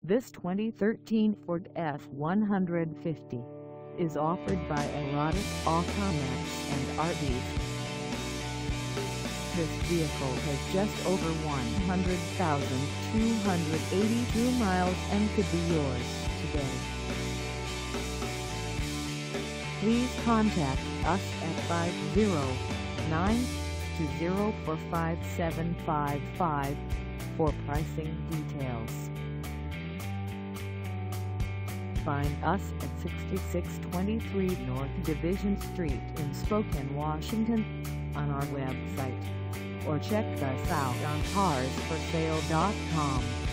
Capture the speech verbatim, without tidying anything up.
This twenty thirteen Ford F one fifty is offered by Arrotta, Automax and R V. This vehicle has just over one hundred thousand two hundred eighty-two miles and could be yours today. Please contact us at five zero nine, two zero four, five seven five five for pricing details. Find us at sixty-six twenty-three North Division Street in Spokane, Washington, on our website, or check us out on cars for sale dot com.